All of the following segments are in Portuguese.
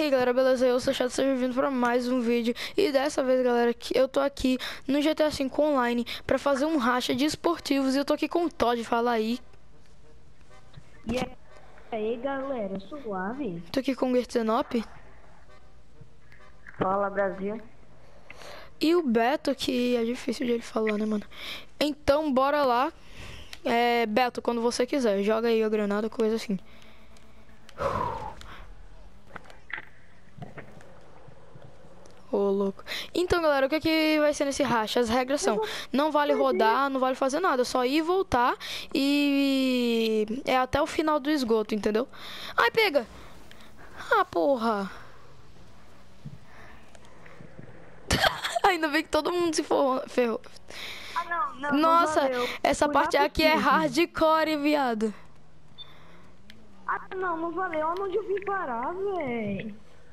aí galera, beleza? Eu sou o Chato, seja bem-vindo para mais um vídeo. E dessa vez galera, eu tô aqui no GTA V Online pra fazer um racha de esportivos. E eu tô aqui com o Todd, fala aí. E aí galera, suave? Tô aqui com o Gertzenop. Fala Brasil. E o Beto, que é difícil de ele falar, né mano? Então bora lá. Beto, quando você quiser, joga aí a granada, coisa assim. Ô, louco. Então, galera, o que que vai ser nesse racha? As regras são: não vale rodar, não vale fazer nada, só ir e voltar. E é até o final do esgoto, entendeu? Ai, pega! Ah, porra! Ainda bem que todo mundo se ferrou. Ah, não, Nossa, não valeu. essa Fui parte aqui é rapidinho. hardcore, viado. Ah, não valeu. Onde eu vim parar, véi?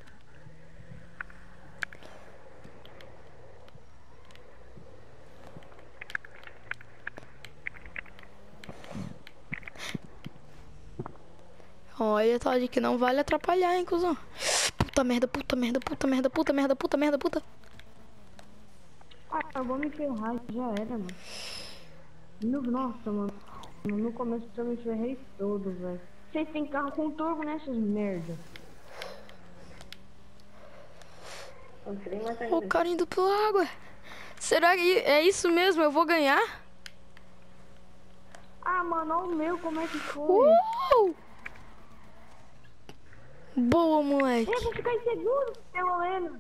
Olha, Todd, que não vale atrapalhar, hein, cuzão. Puta merda, puta merda, puta merda, puta merda, puta merda, puta. Ah, eu vou me ferrar, já era, mano. Nossa, mano. No começo eu me ferrei todo, velho. Vocês têm carro com turbo, né, seus merda? O cara indo pela água. Será que é isso mesmo? Eu vou ganhar? Ah, mano, olha o meu, como é que foi? Boa, moleque. Eu vou ficar inseguro, pelo menos.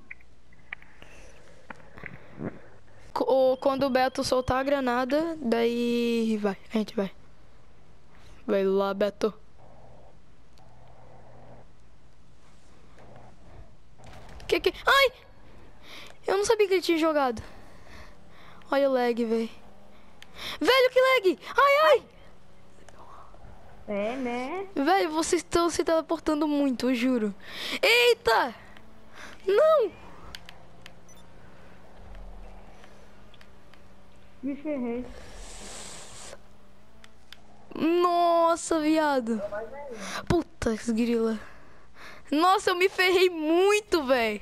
Quando o Beto soltar a granada, daí vai, a gente vai. Vai lá, Beto. Que? Ai! Eu não sabia que ele tinha jogado. Olha o lag, velho. Velho, que lag! Ai, ai! É, né? Velho, vocês estão se teleportando muito, eu juro. Eita! Não! Me ferrei. Nossa, viado. Puta grila. Nossa, eu me ferrei muito, velho.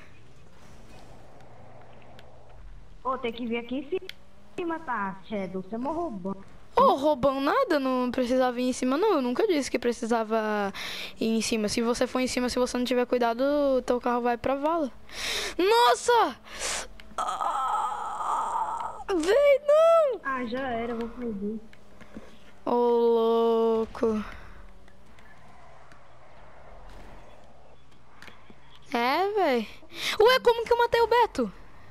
Ô, tem que vir aqui em cima, tá, Shadow? Você é mó roubando. Oh, roubando nada, não precisava ir em cima, não. Eu nunca disse que precisava ir em cima. Se você for em cima, se você não tiver cuidado, teu carro vai pra vala. Nossa! Véi, não! Ah, já era, vou perder. Ô, louco. É, véi. Ué, como que eu matei o Beto?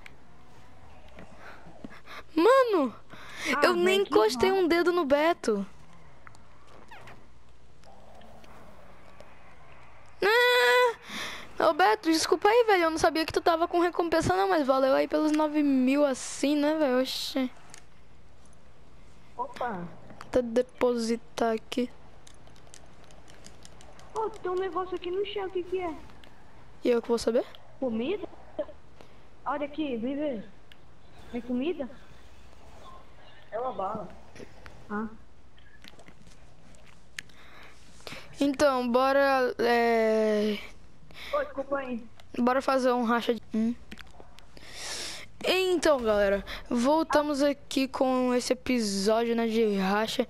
Mano, eu nem encostei um dedo no Beto. Ô Beto, desculpa aí, velho. Eu não sabia que tu tava com recompensa não, mas valeu aí pelos 9.000 assim, né, velho? Oxê. Opa. Vou depositar aqui. Ô, tem um negócio aqui no chão, o que é? E eu que vou saber? Comida? Olha aqui, vem ver. É comida? É uma bala. Ah. Então, bora... Ô, desculpa aí. Bora fazer um racha de... Então, galera, voltamos aqui com esse episódio, né, de racha.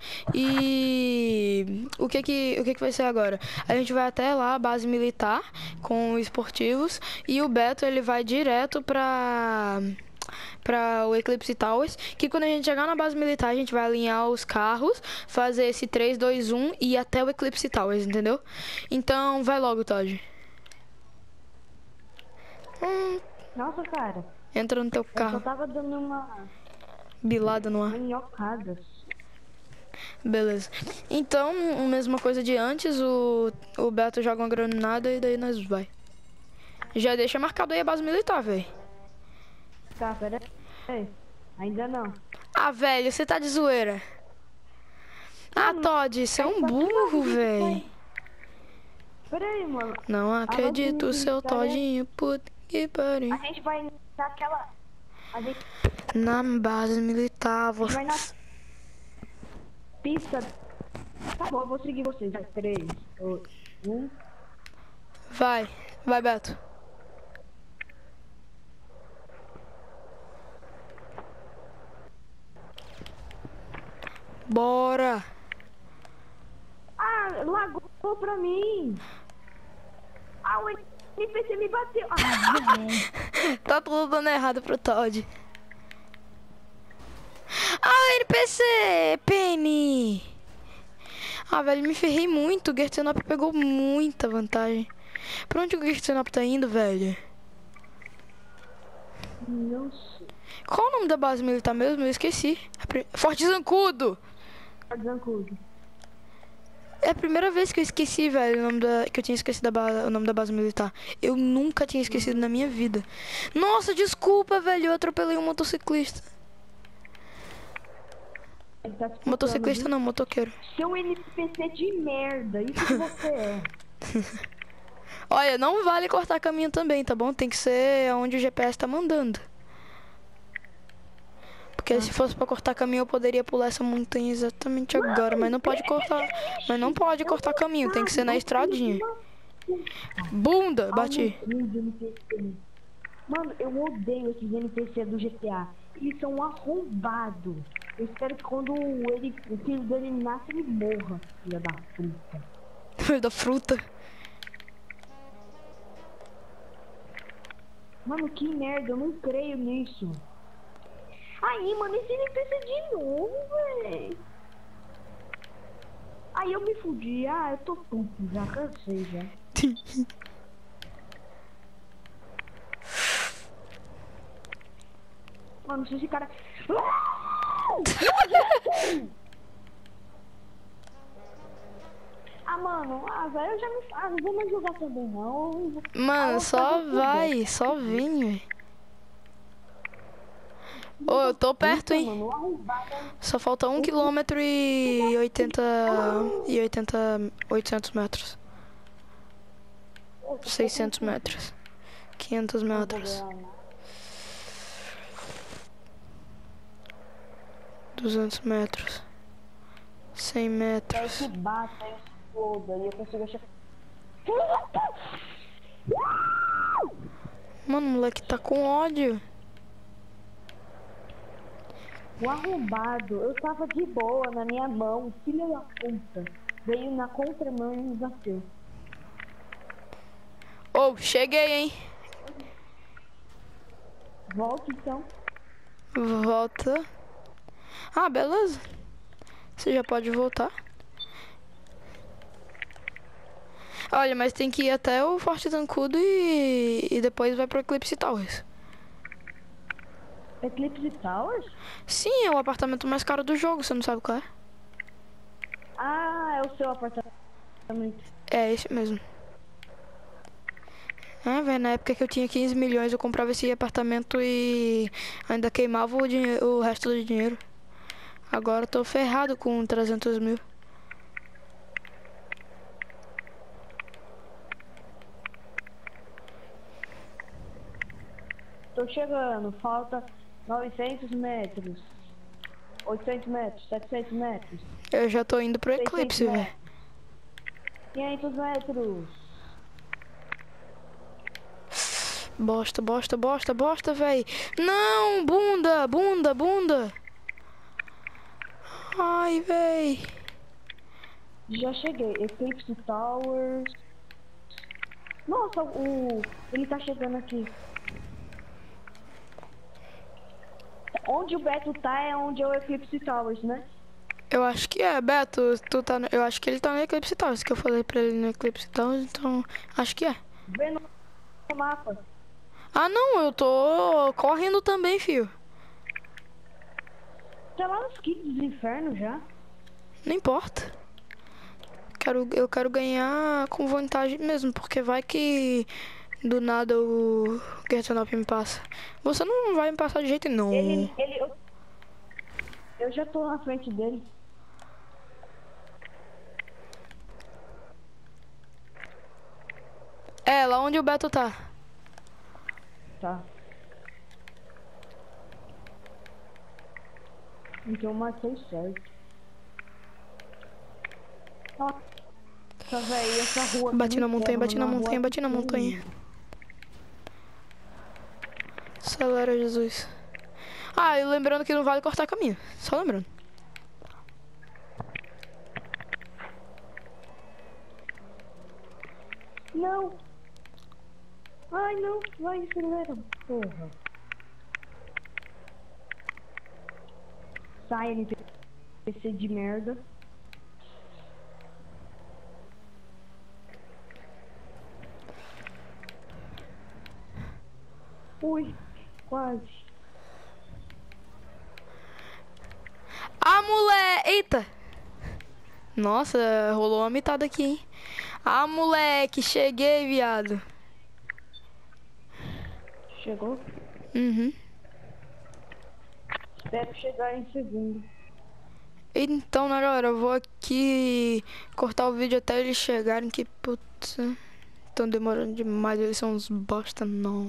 E o que vai ser agora? A gente vai até lá, a base militar, com esportivos. E o Beto, ele vai direto pra o Eclipse Towers, que quando a gente chegar na base militar, a gente vai alinhar os carros, fazer esse 3, 2, 1 e ir até o Eclipse Towers, entendeu? Então, vai logo, Todd. Nossa, cara. Entra no teu Eu carro. só tava dando uma Bilada no ar. minhocada. Beleza. Então, a mesma coisa de antes, o Beto joga uma granada e daí nós vai. Já deixa marcado aí a base militar, velho. Tá, pera aí. Ainda não. Ah, velho, você tá de zoeira. Ah, Todd, você é um burro, velho. Pera aí, mano. Não acredito, seu Todinho, puta que pariu. A gente vai naquela... Na base militar, A gente vai na pista. Tá bom, eu vou seguir vocês. 3, 2, 1. Vai, Vai, Beto. Bora. Ah, lagou pra mim. Ah, o NPC me bateu. Ah, Tá tudo dando errado pro Todd. Ah, NPC! Penny! Ah, velho, me ferrei muito. O Gertsenop pegou muita vantagem. Pra onde o Gertsenop tá indo, velho? não sei. Qual o nome da base militar mesmo? Eu esqueci. Forte Zancudo! Zancudo. É a primeira vez que eu esqueci, velho, que eu tinha esquecido o nome da base militar. Eu nunca tinha esquecido na minha vida. Nossa, desculpa, velho, eu atropelei um motociclista. Ele tá disputando, Motociclista viu? não, motoqueiro. Seu NPC de merda, isso que você é. Olha, não vale cortar caminho também, tá bom? Tem que ser onde o GPS tá mandando. Porque se fosse pra cortar caminho, eu poderia pular essa montanha exatamente agora. Mas não pode cortar. Mas não pode cortar caminho, tem que ser na estradinha. Bunda, bati. Mano, eu odeio esses NPC do GTA. Eles são arrombados. Eu espero que quando o filho dele nasce, ele morra. Filha da puta. Filho da fruta. Mano, que merda, eu não creio nisso. Aí, mano, esse NPC de novo, véi. Aí eu me fudi. Ah, eu tô puto, já cansei já. Mano, se esse cara... Ah, mano, velho, eu já me... Ah, não vou mais jogar também, não. Mano, só vai, só vem, velho. Ô, eu tô perto, hein? Só falta 1 km e 800 metros. 600 metros. 500 metros. 200 metros. 100 metros. Se bata, eu exploda e eu consigo achar... Mano, o moleque tá com ódio. O arrombado, eu tava de boa na minha mão, filha da puta. Veio na contramão e me bateu. Ô, cheguei, hein? Volta então. Volta. Ah, beleza. Você já pode voltar. Olha, mas tem que ir até o Forte Zancudo e depois vai pro Eclipse Towers. Eclipse Towers? Sim, é o apartamento mais caro do jogo, você não sabe qual é? Ah, é o seu apartamento. É esse mesmo. É, velho, na época que eu tinha 15 milhões eu comprava esse apartamento e ainda queimava o resto do dinheiro. Agora eu tô ferrado com 300 mil. Tô chegando, falta 900 metros. 800 metros, 700 metros. Eu já tô indo pro Eclipse, velho. 500 metros. Bosta, bosta, bosta, bosta, velho. Não, bunda, bunda, bunda. Ai, véi. Já cheguei. Eclipse Towers. Nossa, ele tá chegando aqui. Onde o Beto tá é onde é o Eclipse Towers, né? Eu acho que é, Beto. Eu acho que ele tá no Eclipse Towers, que eu falei pra ele no Eclipse Towers, então acho que é. Vê no mapa. Ah, não, eu tô correndo também, filho. Tá lá nos kits dos infernos já. Não importa. Eu quero ganhar com vantagem mesmo, porque vai que do nada o Gertsenop me passa. Você não vai me passar de jeito nenhum. Eu já tô na frente dele. É, lá onde o Beto tá. Tá. Então eu marquei certo. Nossa, velho, essa rua... Bati na montanha, bati na montanha, bati na montanha. Acelera, Jesus. Ah, e lembrando que não vale cortar caminho. Só lembrando. Não. Ai, não. Vai, acelera. Porra. Sai, NPC de merda. Ui, quase. Ah, moleque! Eita! Nossa, rolou uma mitada aqui, hein? Ah, moleque, cheguei, viado. Chegou? Uhum. Espero chegar em segundo. Então, né, galera, eu vou aqui cortar o vídeo até eles chegarem, que putz, estão demorando demais, eles são uns bosta, não.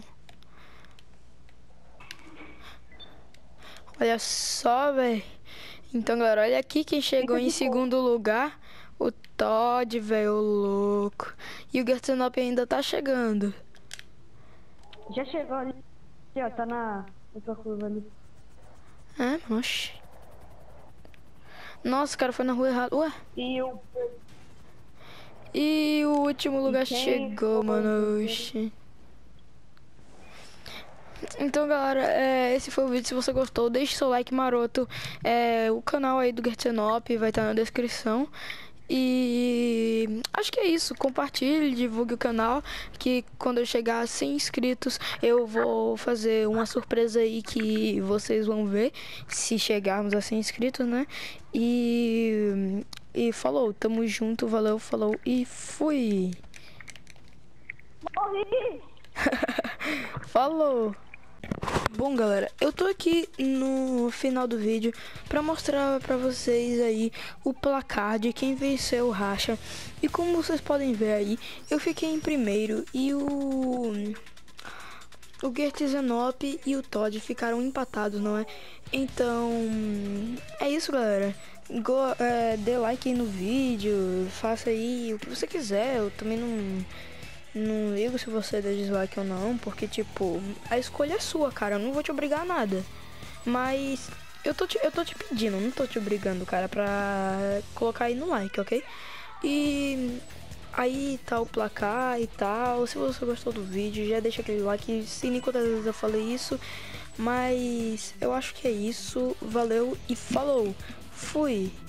Olha só, velho. Então, galera, olha aqui quem chegou em segundo lugar. O Todd, velho, o louco. E o Gertzenop ainda tá chegando. Já chegou ali, ó, tá na outra curva ali. É, oxe. Nossa, o cara foi na rua errada. Ué? E o último lugar chegou, mano. Oxi. Então, galera, esse foi o vídeo. Se você gostou, deixe seu like maroto. O canal aí do Gertzenop vai estar na descrição. E acho que é isso. Compartilhe, divulgue o canal. Que quando eu chegar a 100 inscritos, eu vou fazer uma surpresa aí que vocês vão ver. Se chegarmos a 100 inscritos, né? E falou, tamo junto, valeu, falou e fui. Morri! Falou. Bom, galera, eu tô aqui no final do vídeo pra mostrar pra vocês aí o placar de quem venceu o racha. E como vocês podem ver aí, eu fiquei em primeiro e o Gertzenop e o Todd ficaram empatados, não é? Então, é isso, galera. Dê like aí no vídeo, faça aí o que você quiser. Eu também não ligo se você der dislike ou não, porque, tipo, a escolha é sua, cara. Eu não vou te obrigar a nada. Mas eu tô te pedindo, não tô te obrigando, cara, pra colocar aí no like, ok? E aí tá o placar e tal. Se você gostou do vídeo, já deixa aquele like. Sei nem quantas vezes eu falei isso, mas eu acho que é isso. Valeu e falou. Fui.